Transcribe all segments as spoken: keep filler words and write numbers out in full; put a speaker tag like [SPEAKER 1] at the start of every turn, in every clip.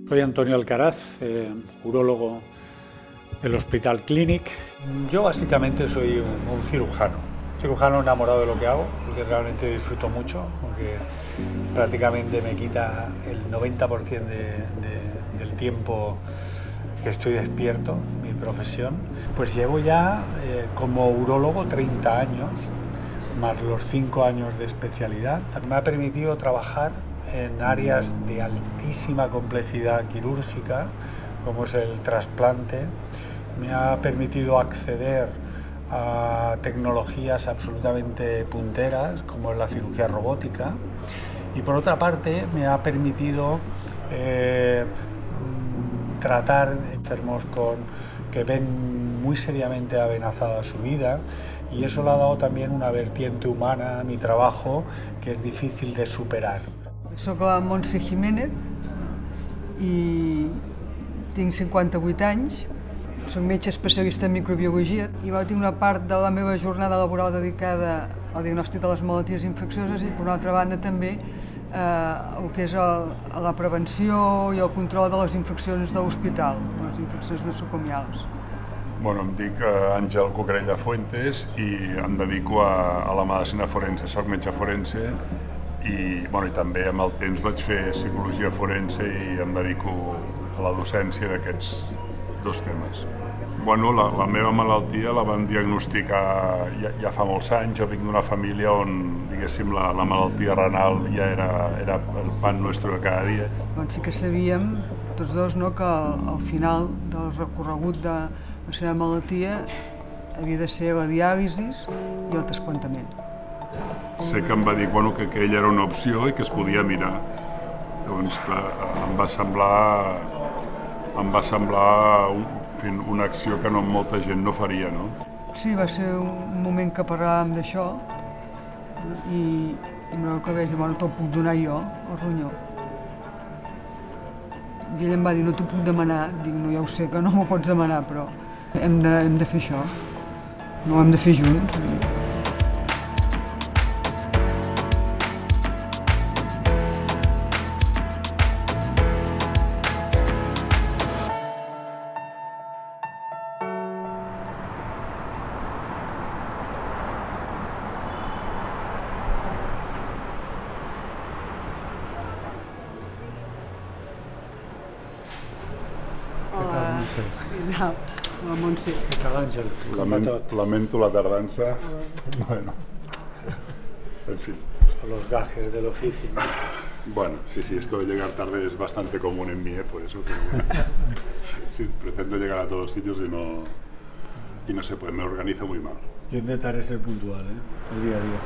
[SPEAKER 1] Soy Antonio Alcaraz, eh, urólogo del Hospital Clínic. Yo básicamente soy un, un cirujano, cirujano enamorado de lo que hago, porque realmente disfruto mucho, porque prácticamente me quita el noventa por ciento de, de, del tiempo que estoy despierto, mi profesión. Pues llevo ya eh, como urólogo treinta años, más los cinco años de especialidad. Me ha permitido trabajar en áreas de altísima complejidad quirúrgica, como es el trasplante. Me ha permitido acceder a tecnologías absolutamente punteras, como es la cirugía robótica. Y por otra parte, me ha permitido eh, tratar enfermos con, que ven muy seriamente amenazada su vida, y eso le ha dado también una vertiente humana a mi trabajo que es difícil de superar.
[SPEAKER 2] Soc la Montse Jiménez i tinc cinquanta-vuit anys. Soc metge especialista en microbiologia i va tenir una part de la meva jornada laboral dedicada al diagnòstic de les malalties infeccioses i, per una altra banda, també eh, el que és el, la prevenció i el control de les infeccions de l'hospital, les infeccions nosocomials.
[SPEAKER 3] Bueno, em dic uh, Àngel Cucarella Fuentes i em dedico a, a la medicina forense. Soc metge forense i, bueno, i també amb el temps vaig fer psicologia forense i em dedico a la docència d'aquests dos temes. Bueno, la, la meva malaltia la van diagnosticar ja, ja fa molts anys. Jo vinc d'una família on, diguéssim, la, la malaltia renal ja era, era el pan nuestro de cada dia.
[SPEAKER 2] Doncs sí que sabíem, tots dos, no, que al final del recorregut de la seva malaltia havia de ser la diàlisi i el trasplantament.
[SPEAKER 3] Sé que em va dir bueno, que aquella era una opció i que es podia mirar. Llavors, clar, em va semblar, em va semblar un, fin, una acció que no molta gent no faria, no?
[SPEAKER 2] Sí, va ser un moment que parlàvem d'això i, i no que vaig dir, bueno, te'l puc donar jo, el ronyó. I ell em va dir, no t'ho puc demanar. Dic, no, ja ho sé que no m'ho pots demanar, però hem de, hem de fer això. No ho hem de fer junts. Hola, hola Montse.
[SPEAKER 1] Què tal, Àngel?
[SPEAKER 3] Lament, lamento la tardança. Bueno, en fin.
[SPEAKER 1] Son los gajes del oficio.
[SPEAKER 3] Bueno, sí, sí, esto de llegar tarde es bastante común en mí, ¿eh? Por eso. Pero, sí, pretendo llegar a todos sitios y no, y no se puede, me organizo muy mal.
[SPEAKER 1] Yo intentaré ser puntual, ¿eh? El día diez.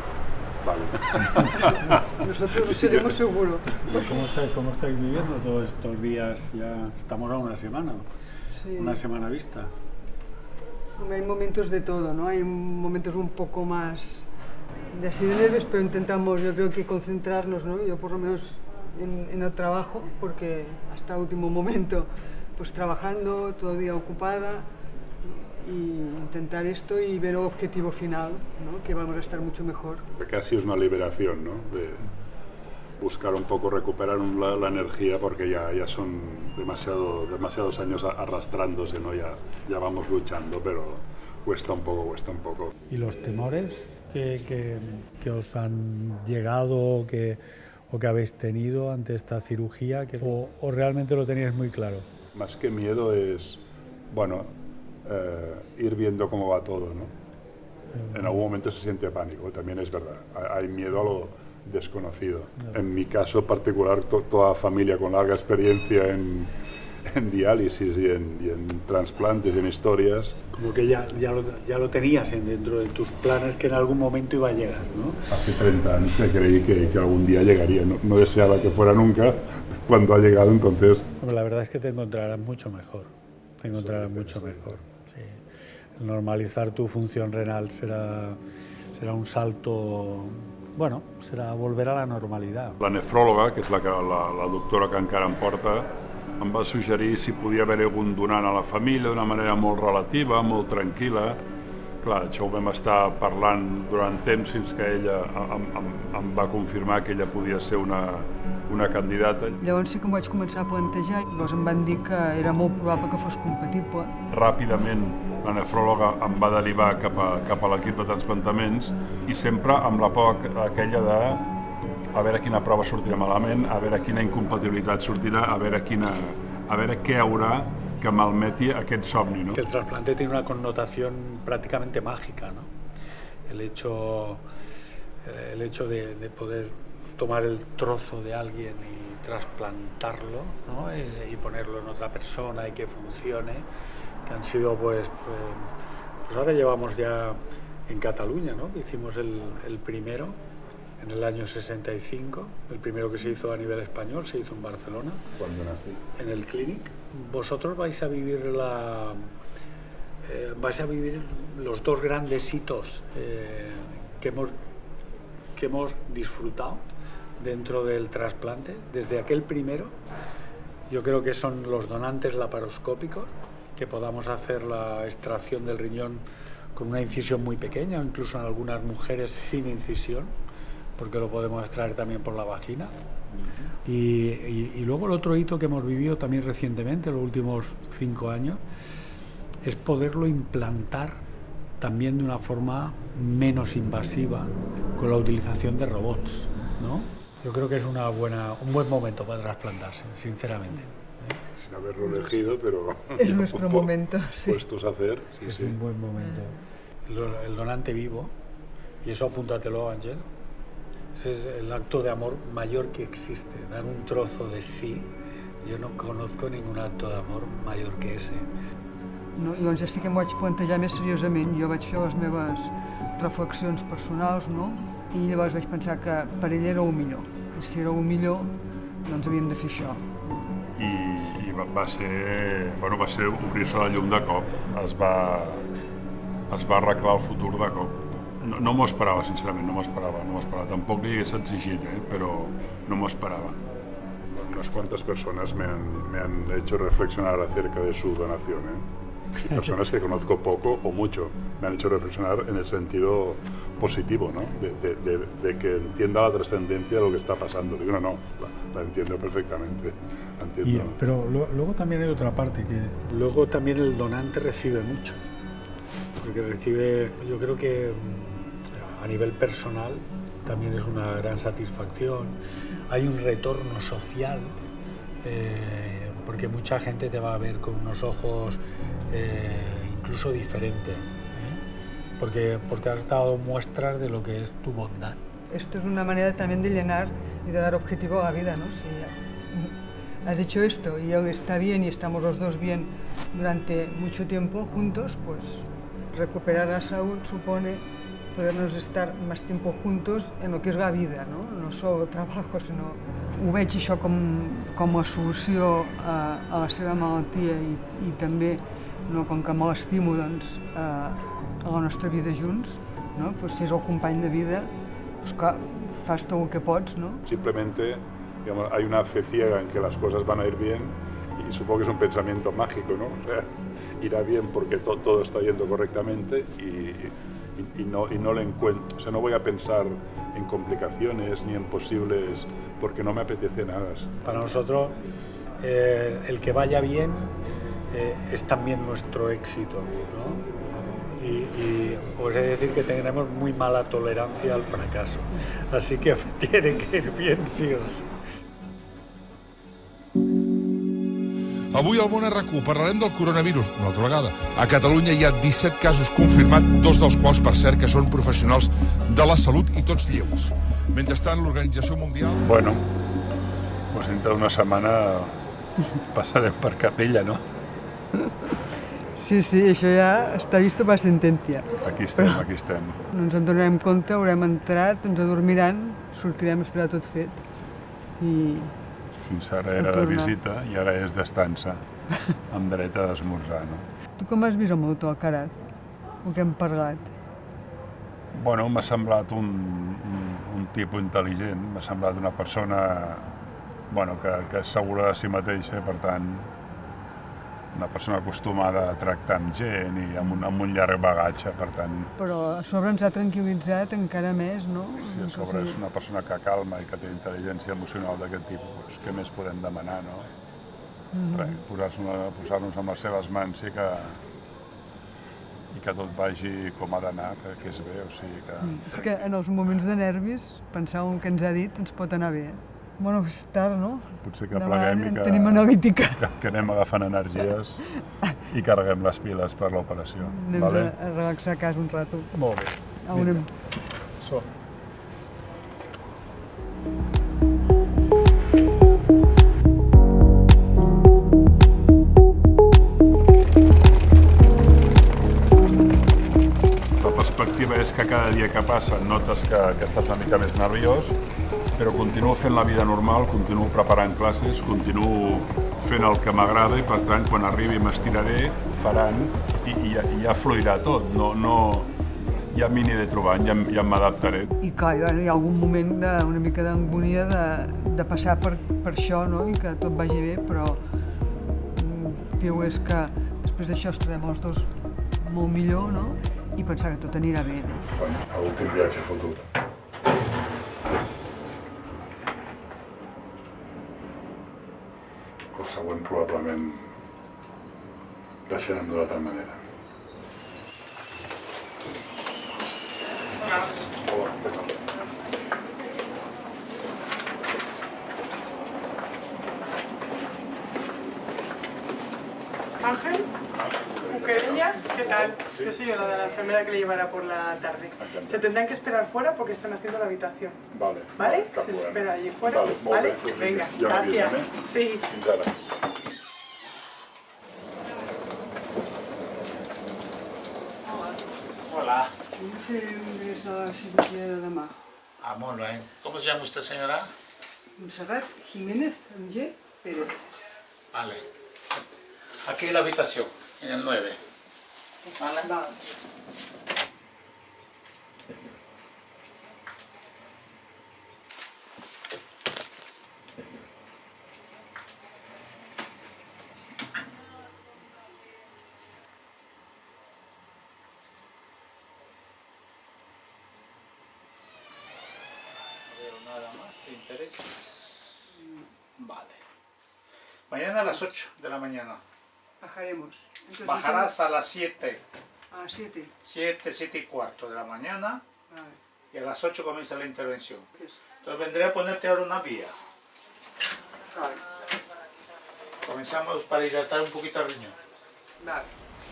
[SPEAKER 3] Vale.
[SPEAKER 2] Nosotros lo seremos seguro.
[SPEAKER 1] ¿Cómo estáis, ¿Cómo estáis viviendo todos estos días? Ya estamos a una semana,
[SPEAKER 2] Sí.
[SPEAKER 1] una semana vista.
[SPEAKER 2] Hay momentos de todo, ¿no? Hay momentos un poco más de así de nervios, pero intentamos, yo creo que concentrarnos, ¿no? Yo por lo menos en, en el trabajo, porque hasta el último momento, pues trabajando, todo el día ocupada, y intentar esto y ver el objetivo final, ¿no? Que vamos a estar mucho mejor.
[SPEAKER 3] Casi es una liberación, ¿no? De buscar un poco recuperar la, la energía porque ya, ya son demasiado, demasiados años arrastrándose, ¿no? Ya, ya vamos luchando, pero cuesta un poco, cuesta un poco.
[SPEAKER 1] ¿Y los temores que, que, que os han llegado que, o que habéis tenido ante esta cirugía? Que, o, ¿O realmente lo teníais muy claro?
[SPEAKER 3] Más que miedo es, bueno, Eh, ir viendo cómo va todo, ¿no? En algún momento se siente pánico, también es verdad. Hay miedo a lo desconocido. En mi caso particular, to toda familia con larga experiencia en, en diálisis y en, y en trasplantes y en historias.
[SPEAKER 1] Como que ya, ya, lo, ya lo tenías dentro de tus planes, que en algún momento iba a llegar, ¿no?
[SPEAKER 3] Hace treinta años que creí que, que algún día llegaría. No, no deseaba que fuera nunca. Cuando ha llegado, entonces...
[SPEAKER 1] Bueno, la verdad es que te encontrarás mucho mejor. Te encontrarás mucho mejor. Sí. Normalizar tu función renal será, será un salto, bueno, serà volver a la normalitat.
[SPEAKER 3] La nefròloga, que és la, la, la doctora que encara em porta, em va suggerir si podia haver algun donant a la família d'una manera molt relativa, molt tranquil·la. Clar, això ho vam estar parlant durant temps fins que ella em, em, em va confirmar que ella podia ser una, una candidata.
[SPEAKER 2] Llavors sí que em vaig començar a plantejar, llavors em van dir que era molt probable que fos compatible.
[SPEAKER 3] Ràpidament la nefròloga em va derivar cap a, cap a l'equip de transplantaments i sempre amb la por aquella de a veure quina prova sortirà malament, a veure quina incompatibilitat sortirà, a veure, quina, a veure què haurà que malmeti aquest somni, ¿no?
[SPEAKER 1] Que el trasplante tiene una connotación prácticamente mágica, ¿no? El hecho, el hecho de, de poder tomar el trozo de alguien y trasplantarlo, ¿no? y, y ponerlo en otra persona y que funcione, que han sido, pues, pues, pues ahora llevamos ya en Cataluña, ¿no? Que hicimos el, el primero en el año sesenta y cinco, el primero que se hizo a nivel español, se hizo en Barcelona,
[SPEAKER 3] cuando nací,
[SPEAKER 1] en el Clínic. Vosotros vais a vivir la, eh, vais a vivir los dos grandes hitos eh, que hemos que hemos disfrutado dentro del trasplante. Desde aquel primero, yo creo que son los donantes laparoscópicos, que podamos hacer la extracción del riñón con una incisión muy pequeña, o incluso en algunas mujeres sin incisión, porque lo podemos extraer también por la vagina. Y, y, y luego el otro hito que hemos vivido también recientemente, los últimos cinco años, es poderlo implantar también de una forma menos invasiva con la utilización de robots, ¿no? Yo creo que es una buena, un buen momento para trasplantarse, sinceramente. ¿eh?
[SPEAKER 3] Sin haberlo elegido, pero...
[SPEAKER 2] Es nuestro momento, sí.
[SPEAKER 3] Puestos a hacer. Sí,
[SPEAKER 1] es
[SPEAKER 3] sí.
[SPEAKER 1] un buen momento. El, el donante vivo, y eso apúntatelo, Ángel, ese es el acto de amor mayor que existe, dar un trozo de sí. Jo no conozco ningún acto de amor mayor que ese.
[SPEAKER 2] No, llavors ja sí que em vaig plantejar més seriosament, jo vaig fer les meves reflexions personals, no? I llavors vaig pensar que per ell era el millor. I si era el millor, doncs havíem de fer això.
[SPEAKER 3] I, i va, va ser, bueno, va ser obrir-se la llum de cop. Es va, es va arreglar el futur de cop. No, no m'ho esperava, sincerament, no m'ho esperava, no m'ho esperava. Tampoc li hagués exigit, eh? Però no m'ho esperava. Unas cuantas personas me han, me han hecho reflexionar acerca de su donación, ¿eh? Y personas que conozco poco o mucho me han hecho reflexionar en el sentido positivo, ¿no? De, de, de, de que entienda la trascendencia de lo que está pasando. Digo, no, no, la, la entiendo perfectamente. La entiendo.
[SPEAKER 1] Y, pero lo, luego también hay otra parte, que luego también el donante recibe mucho, porque recibe, yo creo que a nivel personal también es una gran satisfacción. Hay un retorno social, eh, porque mucha gente te va a ver con unos ojos eh, incluso diferentes, ¿eh? porque, porque has dado muestras de lo que es tu bondad.
[SPEAKER 2] Esto es una manera también de llenar y de dar objetivo a la vida, ¿no? Si has hecho esto y él está bien y estamos los dos bien durante mucho tiempo juntos, pues recuperar la salud supone podernos estar más tiempo juntos en lo que és la vida, no? No solo trabajo, sinó... Ho veig això com, com a solució a, a la seva malaltia i, i també, no, com que me l'estimo, doncs, a, a la nostra vida junts, no? Pues si és el company de vida, pues clar, fas tot el que pots, no?
[SPEAKER 3] Simplemente, digamos, hay una fe ciega en que las cosas van a ir bien y supongo que es un pensamiento mágico, ¿no? O sea, irá bien porque to, todo está yendo correctamente y, y, y, no, y no le encuentro, o sea, no voy a pensar en complicaciones ni en posibles, porque no me apetece nada.
[SPEAKER 1] Para nosotros, eh, el que vaya bien eh, es también nuestro éxito, ¿no? Y, y os he de decir que tenemos muy mala tolerancia al fracaso, así que tiene que ir bien sí o sí.
[SPEAKER 4] Avui al Món R Q parlarem del coronavirus, una altra vegada. A Catalunya hi ha disset casos confirmats, dos dels quals, per cert, que són professionals de la salut i tots lleus. Mentrestant, l'Organització Mundial...
[SPEAKER 3] Bueno, pues dintre d'una setmana passarem per capella, no?
[SPEAKER 2] Sí, sí, això ja està vist per sentència.
[SPEAKER 3] Aquí estem, aquí estem.
[SPEAKER 2] No ens en donarem compte, haurem entrat, ens adormiran, sortirem, estarà tot fet. I...
[SPEAKER 3] Fins ara era de visita i ara és d'estança, amb dret a esmorzar, no?
[SPEAKER 2] Tu com has vist el meu to, Carat? El que hem parlat?
[SPEAKER 3] Bueno, m'ha semblat un, un, un tipus intel·ligent, m'ha semblat una persona bueno, que, que és segura de si mateixa, per tant, una persona acostumada a tractar amb gent i amb un, amb un llarg bagatge, per tant...
[SPEAKER 2] Però a sobre ens ha tranquil·litzat encara més, no?
[SPEAKER 3] Si a sobre és una persona que calma i que té intel·ligència emocional d'aquest tipus, què més podem demanar, no? Mm-hmm. Res, posar-nos posar-nos amb les seves mans i que, i que tot vagi com ha d'anar, que, que és bé, o sigui que...
[SPEAKER 2] Mm. És que en els moments de nervis, pensàvem que ens ha dit, ens pot anar bé. Bueno, és tard, no?
[SPEAKER 3] Potser que pleguem i que,
[SPEAKER 2] tenim analítica.
[SPEAKER 3] Que, que anem agafant energies i carreguem les piles per l'operació.
[SPEAKER 2] Anem
[SPEAKER 3] vale?
[SPEAKER 2] a, a relaxar a casa un rato.
[SPEAKER 3] Molt bé.
[SPEAKER 2] A on anem?
[SPEAKER 3] Som. La perspectiva és que cada dia que passa notes que, que estàs una mica més nerviós, però continuo fent la vida normal, continuo preparant classes, continuo fent el que m'agrada i, per tant, quan arribi m'estiraré, faran i, i, ja, i ja fluirà tot. No, no, ja m'hi aniré trobant, ja, ja m'adaptaré.
[SPEAKER 2] I clar, hi ha algun moment de, una mica d'angonia de, de passar per, per això, no? I que tot vagi bé, però el tio és que després d'això estarem els dos molt millor, no? I pensar que tot anirà bé.
[SPEAKER 3] Bueno, a l'últim viatge fotut. El següent probablement deixarem d'una altra manera. Hola, què tal?
[SPEAKER 5] Ángel, Cuquerella, ¿qué tal? Yo soy Yolanda, la enfermera que le llevará por la tarde. Se tendrán que esperar fuera porque están haciendo la habitación.
[SPEAKER 3] Vale.
[SPEAKER 5] ¿Vale?
[SPEAKER 3] Cap
[SPEAKER 5] Se
[SPEAKER 3] problema.
[SPEAKER 5] espera allí fuera.
[SPEAKER 3] Vale, molt
[SPEAKER 5] ¿Vale?
[SPEAKER 3] bé.
[SPEAKER 5] Venga,
[SPEAKER 3] Ja
[SPEAKER 5] gracias.
[SPEAKER 3] m'avisem, eh?
[SPEAKER 5] Sí.
[SPEAKER 3] Fins ara.
[SPEAKER 6] Hola.
[SPEAKER 2] Hem de fer un ingrés de la cirugia de demà.
[SPEAKER 6] Ah, molt bé. ¿Cómo se llama usted, señora?
[SPEAKER 2] Montserrat Jiménez, amb G, Pérez.
[SPEAKER 6] Vale. Aquí en la habitación, en el nueve. Vale.
[SPEAKER 2] Vale.
[SPEAKER 6] Nada más te interesa. Vale. Mañana a las ocho de la mañana.
[SPEAKER 2] Bajaremos. Entonces,
[SPEAKER 6] Bajarás a las siete.
[SPEAKER 2] a las siete.
[SPEAKER 6] siete, siete y cuarto de la mañana.
[SPEAKER 2] Vale.
[SPEAKER 6] Y a las ocho comienza la intervención.
[SPEAKER 2] Entonces,
[SPEAKER 6] Entonces vendré a ponerte ahora una vía.
[SPEAKER 2] vale.
[SPEAKER 6] Comenzamos para hidratar un poquito el riñón.
[SPEAKER 2] Vale.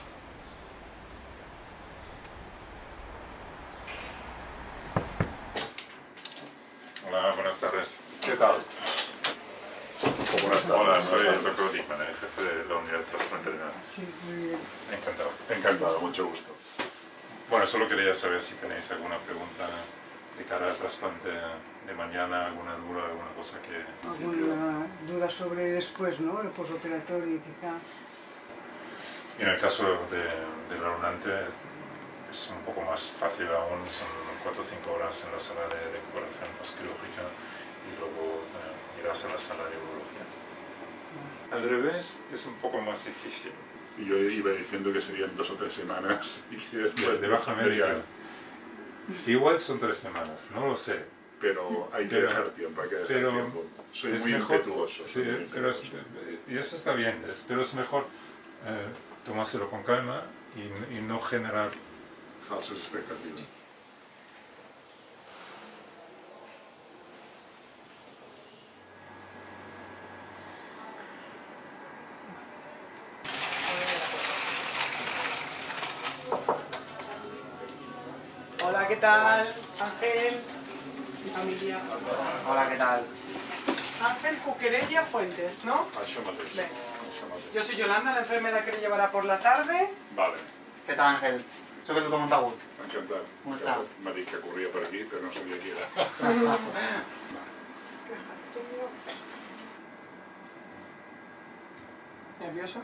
[SPEAKER 7] Hola, buenas tardes.
[SPEAKER 3] ¿Qué tal? Buenas tardes.
[SPEAKER 7] Hola, soy el doctor Dickman, el jefe de la unidad de trasplante renal.
[SPEAKER 2] Sí, muy bien.
[SPEAKER 7] Encantado.
[SPEAKER 3] Encantado, mucho gusto.
[SPEAKER 7] Bueno, solo quería saber si tenéis alguna pregunta de cara al trasplante de mañana, alguna duda, alguna cosa que...
[SPEAKER 2] Alguna duda sobre después, ¿no? El posoperatorio, quizá.
[SPEAKER 7] Y en el caso de, del donante es un poco más fácil aún, son cuatro o cinco horas en la sala de recuperación postquirúrgica y luego eh, irás a la sala de urología. Al revés es un poco más difícil.
[SPEAKER 3] Y yo iba diciendo que serían dos o tres semanas y que después
[SPEAKER 7] De baja
[SPEAKER 3] vendría.
[SPEAKER 7] médica. Igual son tres semanas, no lo sé.
[SPEAKER 3] Pero hay que
[SPEAKER 7] Pero-
[SPEAKER 3] dejar tiempo, hay que dejar
[SPEAKER 7] pero
[SPEAKER 3] tiempo. Soy
[SPEAKER 7] es
[SPEAKER 3] muy
[SPEAKER 7] mejor-
[SPEAKER 3] impetuoso. soy
[SPEAKER 7] Sí,
[SPEAKER 3] muy
[SPEAKER 7] pero es-
[SPEAKER 3] impetuoso.
[SPEAKER 7] y eso está bien, es- pero es mejor eh, tomárselo con calma y, y no generar...
[SPEAKER 3] Falsas expectativas.
[SPEAKER 5] Hola, ¿qué tal? Ángel, mi familia.
[SPEAKER 6] Hola, ¿qué tal?
[SPEAKER 5] Ángel Cuquerella Fuentes, ¿no?
[SPEAKER 3] Això mateix.
[SPEAKER 5] Bé.
[SPEAKER 3] Això mateix.
[SPEAKER 5] Yo soy Yolanda, la enfermera que le llevará por la tarde.
[SPEAKER 3] Vale,
[SPEAKER 6] ¿Qué tal, Ángel? Soy el doctor Montagut.
[SPEAKER 3] encantat.
[SPEAKER 6] Com està?
[SPEAKER 3] M'ha dit que corria per aquí, però no sabia qui era.
[SPEAKER 5] ¿Nervioso?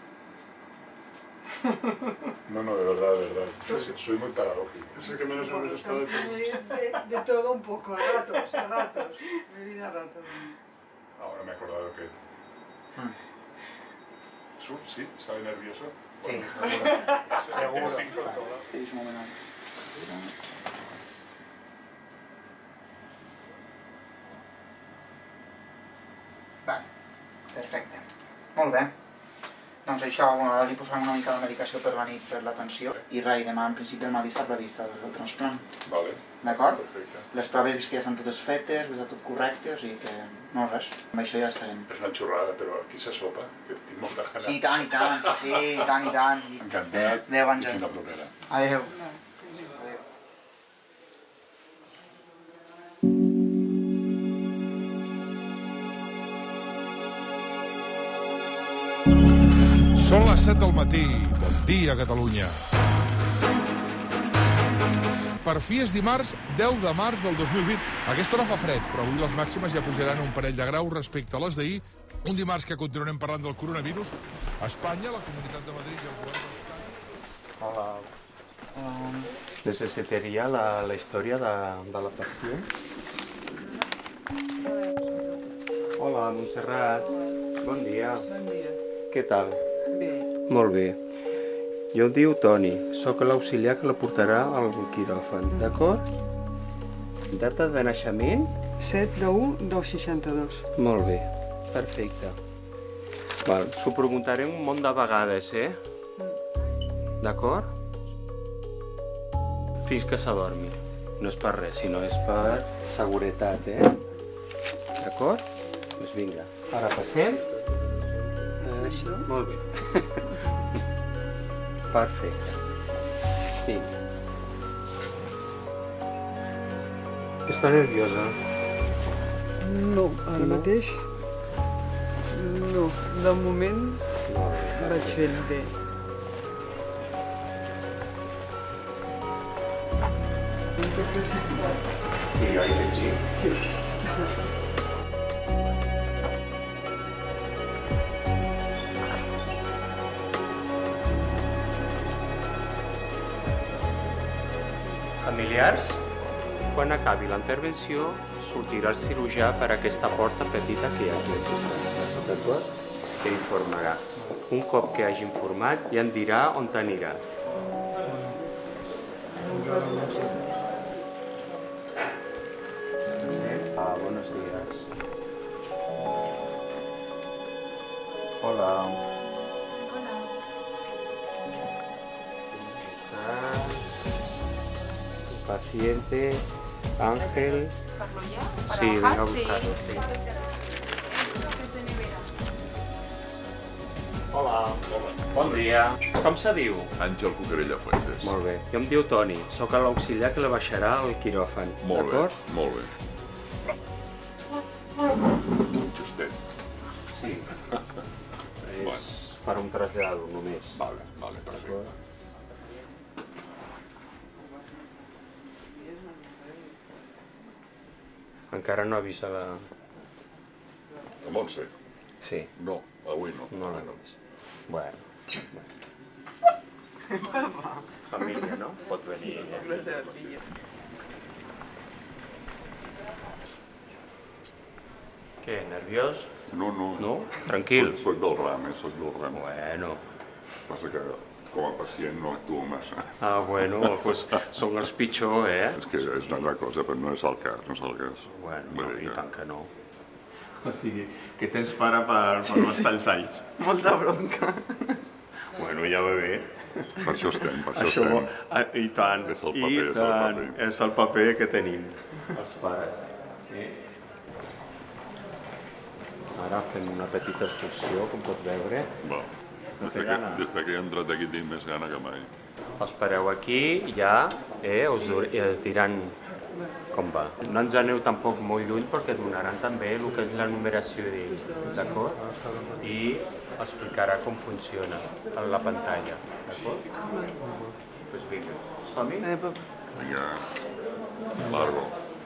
[SPEAKER 3] No, no, de verdad, de verdad. Sí, soy muy paradójico.
[SPEAKER 5] Es el que menos nervioso está de todos.
[SPEAKER 2] De, de todo un poco, a ratos, a ratos. Mi vida a ratos.
[SPEAKER 3] Ahora me he acordado que Surt, sí? ¿Sabe nervioso?
[SPEAKER 8] Sí.
[SPEAKER 3] Seguro.
[SPEAKER 8] Estic un moment. Vale, perfecte. Molt bé. Doncs això, bueno, ara li posarem una mica de medicació per la nit per la tensió i res, demà en principi al matí està previst el, el transplant.
[SPEAKER 3] Vale.
[SPEAKER 8] D'acord?
[SPEAKER 3] Perfecte. Les
[SPEAKER 8] proves que ja estan totes fetes, està tot correcte, o sigui que no res, amb això ja estarem.
[SPEAKER 3] És una xorrada, però aquí se sopa, que tinc molta gana.
[SPEAKER 8] Sí, i tant, i tant, sí, sí, i tant, i tant.
[SPEAKER 3] Encantat.
[SPEAKER 8] Adéu,
[SPEAKER 3] I
[SPEAKER 8] Àngel.
[SPEAKER 3] fins la propera.
[SPEAKER 8] Adéu.
[SPEAKER 4] Són les set del matí. Bon dia, Catalunya. Per fi és dimarts, deu de març del dos mil vint. A aquesta hora fa fred, però avui les màximes ja pujaran un parell de graus respecte a les d'ahir. Un dimarts que continuarem parlant del coronavirus. A Espanya, la Comunitat de Madrid i el govern d'Euskadi...
[SPEAKER 9] Hola. Um, necessitaria la, la història de, de la pacient. Hola, Montserrat. Bon dia.
[SPEAKER 2] Bon dia.
[SPEAKER 9] Què tal?
[SPEAKER 2] Bé.
[SPEAKER 9] Molt bé. Jo em diu Toni, sóc l'auxiliar que la portarà al quiròfan, d'acord? Data de naixement?
[SPEAKER 2] set de u del seixanta-dos.
[SPEAKER 9] Molt bé, perfecte. Val, s'ho preguntaré un munt de vegades, eh? D'acord? Fins que s'adormi. No és per res, sinó és per seguretat, eh? D'acord? Doncs vinga, ara passem. Això? Molt bé. Perfecte. Vinga. Està nerviosa?
[SPEAKER 2] No, ara mateix no. De moment vaig fent bé.
[SPEAKER 9] Sí, oi que sí? Sí. Familiars? Quan acabi la intervenció, sortirà el cirurgià per aquesta porta petita que hi ha aquí al costat. D'acord? Que informarà. Un cop que hagi informat, ja em dirà on t'anirà. Ah, buenos días. Hola. Paciente, Ángel.
[SPEAKER 10] ¿Buscarlo ya?
[SPEAKER 9] Sí, venga a
[SPEAKER 10] Sí.
[SPEAKER 9] buscarlo. Sí. Hola. Bon dia. Com se diu?
[SPEAKER 3] Àngel Cucarella Fuentes.
[SPEAKER 9] Molt bé. Jo em diu Toni. Sóc l'auxiliar que la baixarà al quiròfan.
[SPEAKER 3] Molt bé,
[SPEAKER 9] D'acord?
[SPEAKER 3] molt bé. Justet.
[SPEAKER 9] Sí.
[SPEAKER 3] Bueno.
[SPEAKER 9] És per un trasllador només.
[SPEAKER 3] Vale, vale, perfecte.
[SPEAKER 9] Encara no ha vist a la...
[SPEAKER 3] A Montse?
[SPEAKER 9] Sí.
[SPEAKER 3] No, avui no.
[SPEAKER 9] No l'ha
[SPEAKER 3] no.
[SPEAKER 9] vist. Bueno. Família, no? Pot venir ella. Què, nerviós?
[SPEAKER 3] No, no.
[SPEAKER 9] No? Tranquil.
[SPEAKER 3] Soc, soc del ram, eh? Soc del ram.
[SPEAKER 9] Bueno.
[SPEAKER 3] Passa que com a pacient no actuo massa.
[SPEAKER 9] Ah, bueno, doncs són els pitjors, eh?
[SPEAKER 3] És que és una altra cosa, però no és el cas, no és el cas.
[SPEAKER 9] Bueno, no, i tant que no.
[SPEAKER 11] O sigui, què tens para per, per bastants anys?
[SPEAKER 10] Molta bronca.
[SPEAKER 11] Bueno, ja va bé.
[SPEAKER 3] Per això estem, per això,
[SPEAKER 11] Això,
[SPEAKER 3] estem.
[SPEAKER 11] ah, I tant,
[SPEAKER 3] És el paper,
[SPEAKER 11] i
[SPEAKER 3] és el
[SPEAKER 11] tant,
[SPEAKER 3] paper.
[SPEAKER 11] és el paper que tenim.
[SPEAKER 9] Els pares. Sí. Ara fem una petita excursió, com pot veure.
[SPEAKER 3] Va. Des de, que, des de que he entrat aquí tinc més gana que mai.
[SPEAKER 9] Espereu aquí, ja, eh, us, us diran com va. No ens aneu tampoc molt lluny perquè et donaran també el que és la numeració d'ells, d'acord? I explicarà com funciona en la pantalla, d'acord? Doncs vinga, som-hi?
[SPEAKER 3] Vinga, largo.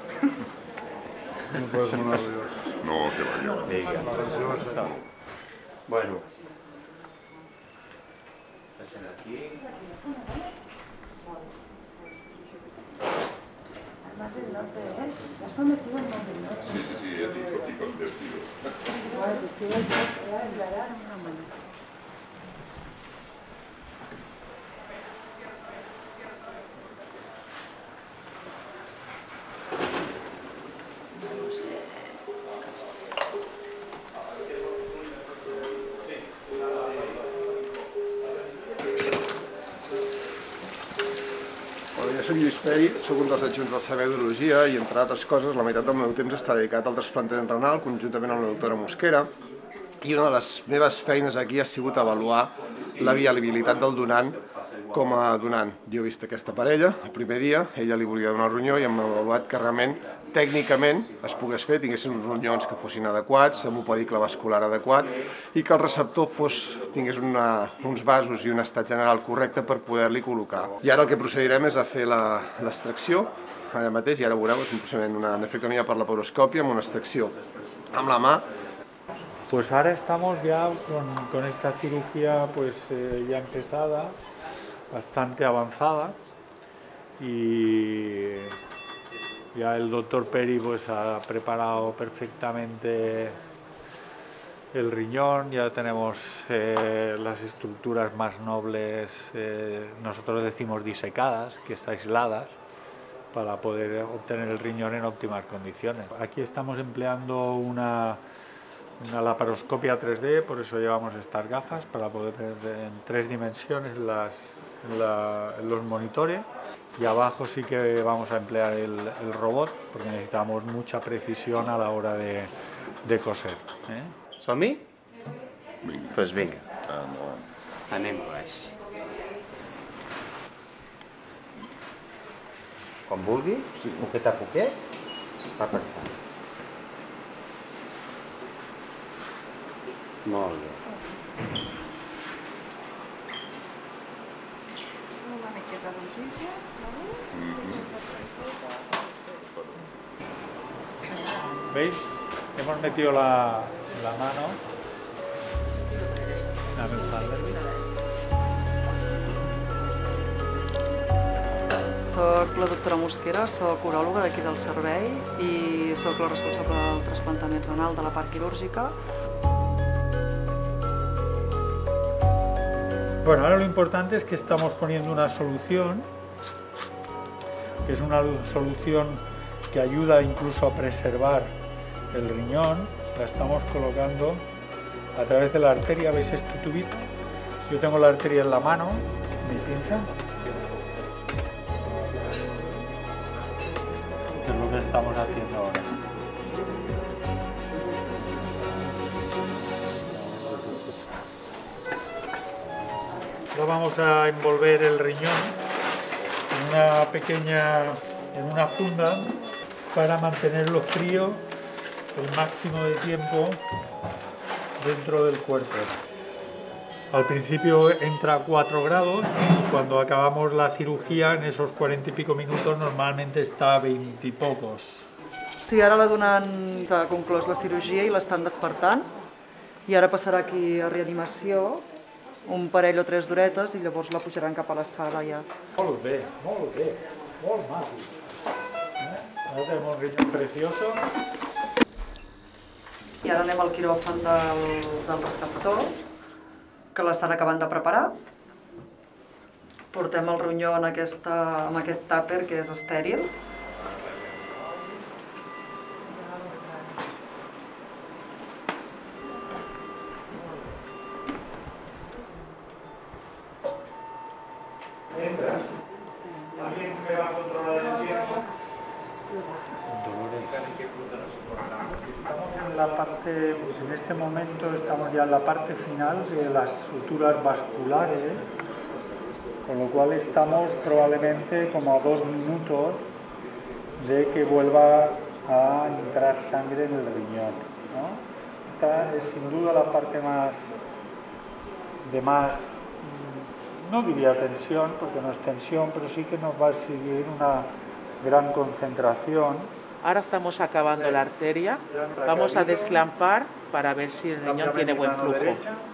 [SPEAKER 11] No pots molt nerviós.
[SPEAKER 3] No, que va, que va.
[SPEAKER 9] Vinga, som-hi. Bueno. Passem aquí.
[SPEAKER 12] ¿Has prometido el más del norte?
[SPEAKER 3] Sí, sí, sí, he dicho, digo, testigo.
[SPEAKER 12] Bueno, testigo es yo, ya, ya, ya. soc Lluís Peri, soc un dels adjunts del Servei d'Urologia i, entre altres coses, la meitat del meu temps està dedicat al trasplantament renal, conjuntament amb la doctora Mosquera, i una de les meves feines aquí ha sigut avaluar la viabilitat del donant com a donant. Jo he vist aquesta parella el primer dia, ella li volia donar el ronyó i hem avaluat que realment, tècnicament, es pogués fer, tinguessin uns ronyons que fossin adequats, amb un pedicle vascular adequat i que el receptor fos, tingués una, uns vasos i un estat general correcte per poder-li col·locar. I ara el que procedirem és a fer l'extracció, allà mateix, i ara veureu, és un procediment, una nefrectomia per laparoscòpia amb una extracció amb la mà.
[SPEAKER 1] Pues ahora estamos ya con, con esta cirugía pues eh, ya empezada, bastante avanzada, y ya el doctor Peri pues ha preparado perfectamente el riñón, ya tenemos eh, las estructuras más nobles, eh, nosotros decimos disecadas, que están aisladas, para poder obtener el riñón en óptimas condiciones. Aquí estamos empleando una, una laparoscopia tres D, por eso llevamos estas gafas, para poder ver en tres dimensiones las, la, los monitores. Y abajo sí que vamos a emplear el, el robot, porque necesitamos mucha precisión a la hora de, de coser. Eh?
[SPEAKER 9] Som-hi? Vinga. Doncs vinga. Endavant. Anem baix. Quan vulgui, sí. Poquet a poquet, va passant. Molt bé.
[SPEAKER 10] Una miqueta d'oxigen.
[SPEAKER 1] ¿Veis? Hemos metido la, la mano. Dame un
[SPEAKER 2] Soc la doctora Mosquera, soc uròloga d'aquí del servei i soc la responsable del trasplantament renal de la part quirúrgica.
[SPEAKER 1] Bueno, ahora lo importante es que estamos poniendo una solución, que es una solución que ayuda incluso a preservar el riñón. La estamos colocando a través de la arteria. ¿Veis este tubito? Yo tengo la arteria en la mano, mi pinza. Que es lo que estamos haciendo ahora. Ahora vamos a envolver el riñón en una pequeña, en una funda, para mantenerlo frío el máximo de tiempo dentro del cuerpo. Al principio entra a cuatro grados, y cuando acabamos la cirugía, en esos cuarenta y pico minutos, normalmente está a veinte y pocos.
[SPEAKER 2] Sí, ara la donant ha conclòs la cirurgia i l'estan despertant, i ara passarà aquí a reanimació, un parell o tres d'horetes, i llavors la pujaran cap a la sala ja.
[SPEAKER 1] Molt bé, molt bé, molt maco. Ara tenim un riñón precioso.
[SPEAKER 2] I ara anem al quiròfan del, del receptor, que l'estan acabant de preparar. Portem el ronyó en, aquesta, en aquest tàper, que és estèril.
[SPEAKER 1] ¿Entras? ¿Alguien me va a controlar el tiempo? Dolores. Estamos en la parte, pues en este momento estamos ya en la parte final de las suturas vasculares, con lo cual estamos probablemente como a dos minutos de que vuelva a entrar sangre en el riñón, ¿no? Esta es sin duda la parte más de más, no diría tensión, porque no es tensión, pero sí que nos va a exigir una gran concentración.
[SPEAKER 13] Ahora estamos acabando la arteria, vamos a desclampar para ver si el riñón tiene buen flujo.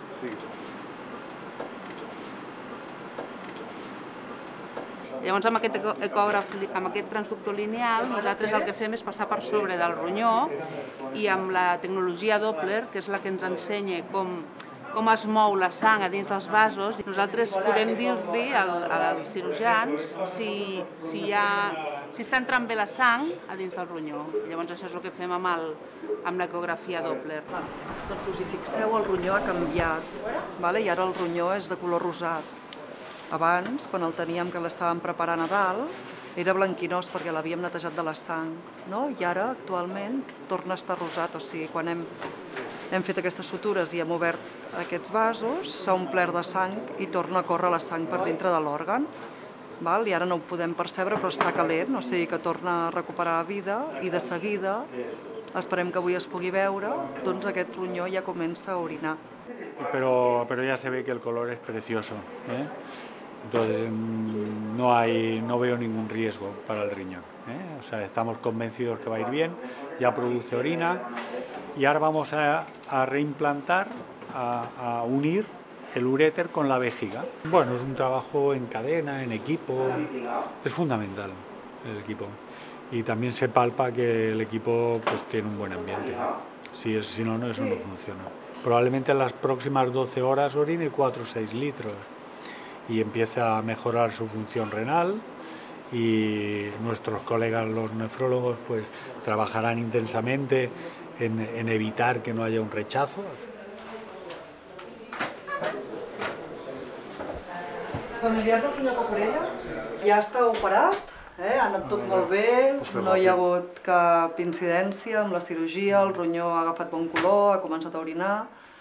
[SPEAKER 10] Llavors, amb aquest ecògraf, amb aquest transductor lineal, nosaltres el que fem és passar per sobre del ronyó, i amb la tecnologia Doppler, que és la que ens ensenya com, com es mou la sang a dins dels vasos, nosaltres podem dir-li al, als cirurgians si, si, ha, si està entrant bé la sang a dins del ronyó. Llavors això és el que fem amb, el, amb l'ecografia Doppler.
[SPEAKER 2] Doncs si us hi fixeu, el ronyó ha canviat, vale? I ara el ronyó és de color rosat. Abans, quan el teníem que l'estàvem preparant a dalt,
[SPEAKER 14] era blanquinós perquè l'havíem netejat de la sang, no? I ara, actualment, torna a estar rosat, o sigui, quan hem, hem fet aquestes sutures i hem obert aquests vasos, s'ha omplert de sang i torna a córrer la sang per dintre de l'òrgan, val? I ara no ho podem percebre, però està calent, o sigui que torna a recuperar vida i de seguida, esperem que avui es pugui veure, doncs aquest ronyó ja comença a orinar.
[SPEAKER 1] Pero, pero ya se ve que el color es precioso, ¿eh? Entonces no, hay, no veo ningún riesgo para el riñón, ¿eh? O sea, estamos convencidos que va a ir bien, ya produce orina y ahora vamos a, a reimplantar, a, a unir el uréter con la vejiga. Bueno, es un trabajo en cadena, en equipo, es fundamental el equipo y también se palpa que el equipo pues, tiene un buen ambiente, si, es, si no, no, eso no funciona. Probablemente en las próximas doce horas orine cuatro o seis litros y empieza a mejorar su función renal y nuestros colegas los nefrólogos pues trabajarán intensamente en, en evitar que no haya un rechazo.
[SPEAKER 14] Familiars del senyor Cucurella ja està operat, eh? Ha anat tot molt bé, no hi ha hagut cap incidència amb la cirurgia, el ronyó ha agafat bon color, ha començat a orinar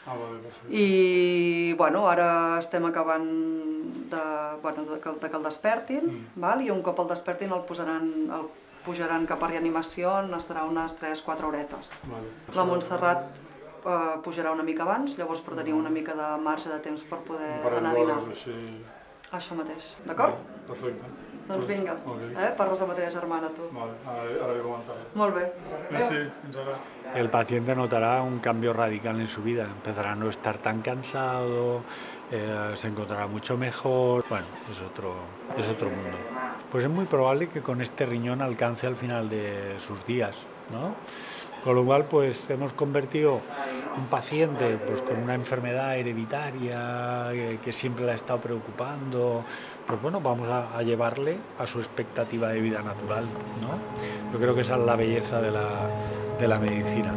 [SPEAKER 14] i bueno, ara estem acabant de, bueno, de, que, de que el despertin, mm. val? I un cop el despertin el, posaran, el pujaran cap a reanimació, on estarà unes tres o quatre horetes. Vale. La Montserrat eh, pujarà una mica abans, llavors per tenir una mica de marge de temps per poder anar a dinar. Així... Això mateix, d'acord?
[SPEAKER 15] Perfecte.
[SPEAKER 14] Doncs vinga, okay. eh? Parles amb la teva germana, tu.
[SPEAKER 15] Vale, ara li comentaré.
[SPEAKER 14] Molt bé.
[SPEAKER 15] Merci, fins ara.
[SPEAKER 1] El paciente notará un cambio radical en su vida, empezará a no estar tan cansado, eh, se encontrará mucho mejor, bueno, es otro, es otro mundo. Pues es muy probable que con este riñón alcance al final de sus días, ¿no? Con lo cual, pues hemos convertido un paciente pues, con una enfermedad hereditaria que, que siempre la ha estado preocupando, pues bueno, vamos a, a llevarle a su expectativa de vida natural, ¿no? Yo creo que esa es la belleza de la, de la medicina.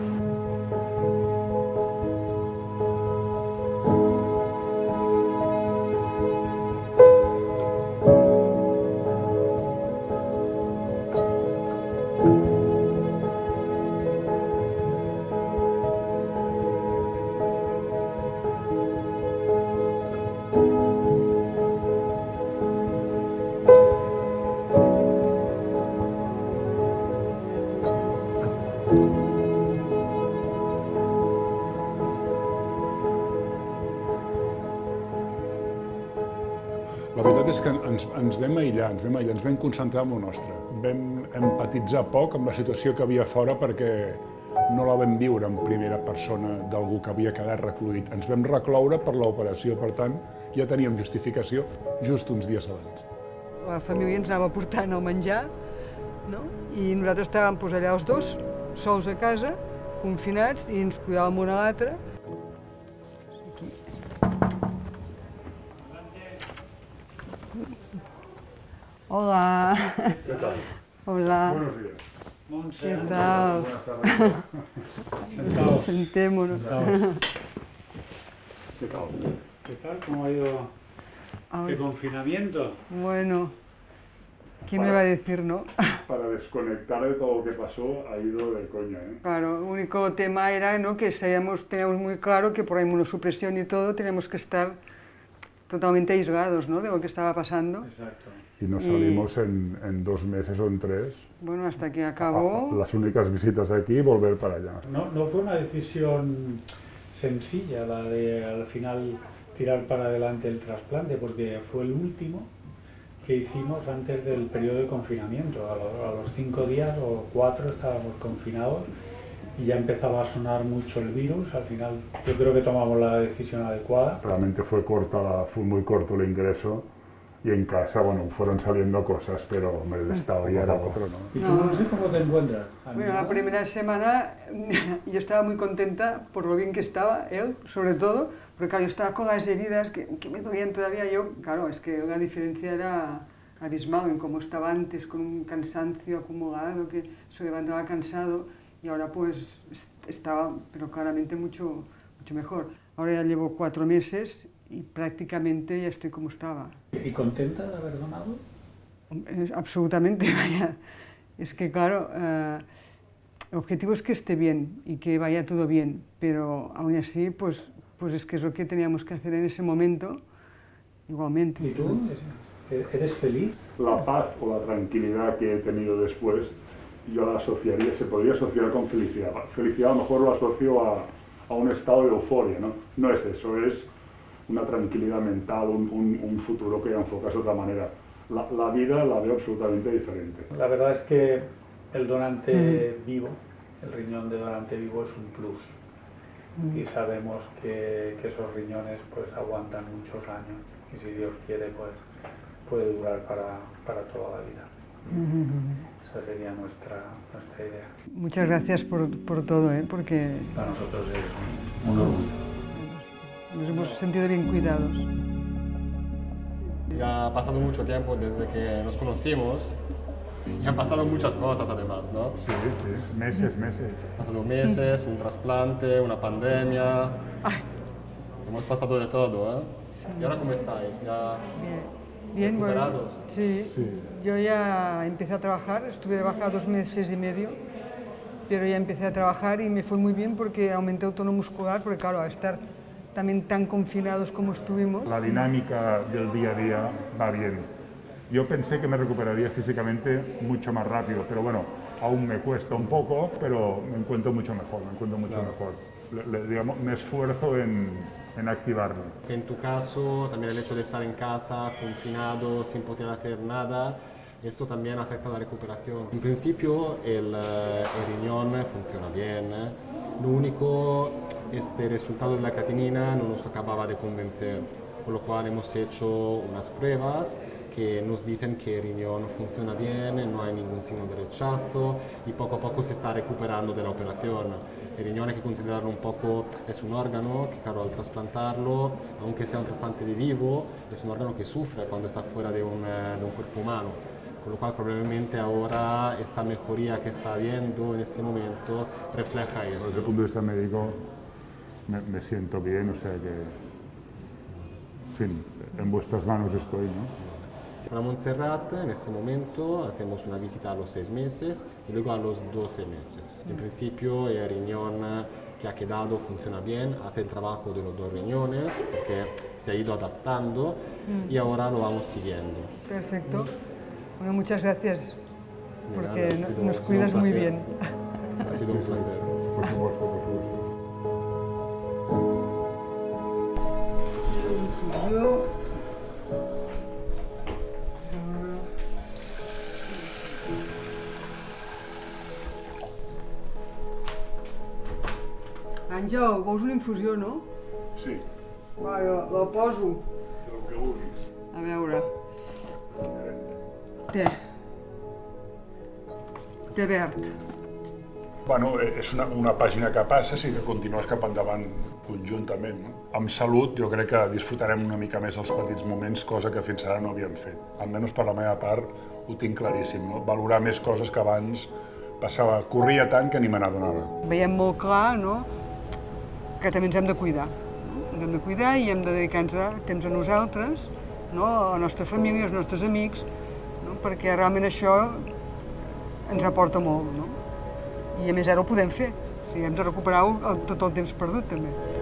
[SPEAKER 3] La veritat és que ens, ens vam aïllar, ens vam aïllar, ens vam concentrar en el nostre. Vam empatitzar poc amb la situació que havia fora perquè no la vam viure en primera persona d'algú que havia quedat recluït. Ens vam recloure per l'operació, per tant, ja teníem justificació just uns dies abans.
[SPEAKER 2] La família ens anava portant el menjar, no? I nosaltres estàvem pues, allà els dos, sols a casa, confinats, i ens cuidàvem un a l'altre. Aquí. Hola.
[SPEAKER 1] ¿Qué tal?
[SPEAKER 2] Hola.
[SPEAKER 1] Buenos días. Montse.
[SPEAKER 2] ¿Qué tal?
[SPEAKER 1] Sentaos.
[SPEAKER 2] Sentémonos.
[SPEAKER 1] Sentaos. ¿Qué tal? ¿Qué tal? ¿Cómo ha ido este confinamiento?
[SPEAKER 2] Bueno, ¿quién me iba a decir, no?
[SPEAKER 3] Para desconectar de todo lo que pasó ha ido de coña, ¿eh?
[SPEAKER 2] Claro, el único tema era, ¿no?, que sabíamos, teníamos muy claro que por la inmunosupresión y todo teníamos que estar totalmente aislados, ¿no?, de lo que estaba pasando.
[SPEAKER 1] Exacto.
[SPEAKER 3] Y nos salimos y... en, en dos meses o en tres.
[SPEAKER 2] Bueno, hasta que acabó.
[SPEAKER 3] Las únicas visitas de aquí y volver para allá.
[SPEAKER 1] No, no fue una decisión sencilla la de al final tirar para adelante el trasplante, porque fue el último que hicimos antes del periodo de confinamiento. A, lo, a los cinco días o cuatro estábamos confinados y ya empezaba a sonar mucho el virus. Al final yo creo que tomamos la decisión adecuada.
[SPEAKER 3] Realmente fue corta, la, fue muy corto el ingreso. Y en casa, bueno, fueron saliendo cosas, pero hombre, el estado ya era otro, ¿no?
[SPEAKER 1] ¿Y tú, no sé cómo te encuentras?
[SPEAKER 2] Bueno, la primera semana yo estaba muy contenta por lo bien que estaba él, sobre todo, porque claro, yo estaba con las heridas que, que me dolían todavía. Yo, claro, es que la diferencia era abismal en cómo estaba antes, con un cansancio acumulado, que se levantaba cansado, y ahora pues estaba, pero claramente mucho, mucho mejor. Ahora ya llevo cuatro meses y prácticamente ya estoy como estaba.
[SPEAKER 1] ¿Y contenta de haber donado?
[SPEAKER 2] Absolutamente, vaya. Es que, claro, eh, el objetivo es que esté bien y que vaya todo bien, pero aún así, pues, pues es que es lo que teníamos que hacer en ese momento, igualmente.
[SPEAKER 1] ¿Y tú? ¿Eres feliz?
[SPEAKER 3] La paz o la tranquilidad que he tenido después, yo la asociaría, se podría asociar con felicidad. Felicidad a lo mejor lo asocio a, a un estado de euforia, ¿no? No es eso, es una tranquilidad mental, un, un, un futuro que enfocas de otra manera. La, la vida la veo absolutamente diferente.
[SPEAKER 1] La verdad es que el donante mm. vivo, el riñón de donante vivo es un plus. Mm. Y sabemos que, que esos riñones pues aguantan muchos años y si Dios quiere pues puede durar para, para toda la vida. Mm. Esa sería nuestra, nuestra idea.
[SPEAKER 2] Muchas gracias por, por todo, ¿eh? Porque
[SPEAKER 1] para nosotros es un orgullo.
[SPEAKER 2] Nos hemos sentido bien cuidados.
[SPEAKER 16] Ya ha pasado mucho tiempo desde que nos conocimos y han pasado muchas cosas además, ¿no?
[SPEAKER 3] Sí, sí, meses, meses.
[SPEAKER 16] Han pasado meses, un trasplante, una pandemia. Ay. Hemos pasado de todo, ¿eh? Sí. ¿Y ahora cómo estáis? ¿Ya
[SPEAKER 2] bien, bien
[SPEAKER 16] recuperados?
[SPEAKER 2] Bueno, sí. sí, yo ya empecé a trabajar, estuve de baja dos meses y medio, pero ya empecé a trabajar y me fue muy bien porque aumenté el tono muscular, porque claro, a estar también tan confinados como estuvimos.
[SPEAKER 3] La dinámica del día a día va bien. Yo pensé que me recuperaría físicamente mucho más rápido, pero bueno, aún me cuesta un poco, pero me encuentro mucho mejor, me encuentro mucho claro. mejor. Le, le, digamos, me esfuerzo en, en activarme.
[SPEAKER 16] En tu caso, también el hecho de estar en casa, confinado, sin poder hacer nada, esto también afecta a la recuperación. En principio, el, el riñón funciona bien. Lo único, este resultado de la creatinina no nos acababa de convencer, con lo cual hemos hecho unas pruebas que nos dicen que el riñón funciona bien, no hay ningún signo de rechazo y poco a poco se está recuperando de la operación. El riñón hay que considerarlo un poco, es un órgano que claro, al trasplantarlo, aunque sea un trasplante de vivo, es un órgano que sufre cuando está fuera de un, de un cuerpo humano. Con lo cual probablemente ahora esta mejoría que está habiendo en este momento refleja esto.
[SPEAKER 3] Desde el punto de vista médico me, me siento bien, o sea que, en fin, en vuestras manos estoy, ¿no?
[SPEAKER 16] Para Montserrat, en este momento, hacemos una visita a los seis meses y luego a los doce meses. En principio, el riñón que ha quedado funciona bien, hace el trabajo de los dos riñones porque se ha ido adaptando y ahora lo vamos siguiendo.
[SPEAKER 2] Perfecto. Bueno, muchas gracias, porque nada, sido, nos cuidas muy bien.
[SPEAKER 16] Ha sido un placer.
[SPEAKER 3] Por supuesto, por supuesto.
[SPEAKER 2] Yo... Àngel, vols una infusió, no?
[SPEAKER 3] Sí.
[SPEAKER 2] Va, jo la poso.
[SPEAKER 3] El que vulguis.
[SPEAKER 2] A veure. Té. Té verd.
[SPEAKER 3] Bueno, és una, una pàgina que passes i que continues cap endavant conjuntament. No? Amb salut jo crec que disfrutarem una mica més els petits moments, cosa que fins ara no havíem fet. Almenys per la meva part ho tinc claríssim, no? Valorar més coses que abans passava, corria tant que ni me n'adonava.
[SPEAKER 2] Veiem molt clar, no?, que també ens hem de cuidar. No? Ens hem de cuidar i hem de dedicar-nos temps a nosaltres, no?, a la nostra família, als nostres amics, no?, perquè realment això ens aporta molt, no? I a més ara ho podem fer, o sigui, hem de recuperar tot el temps perdut també.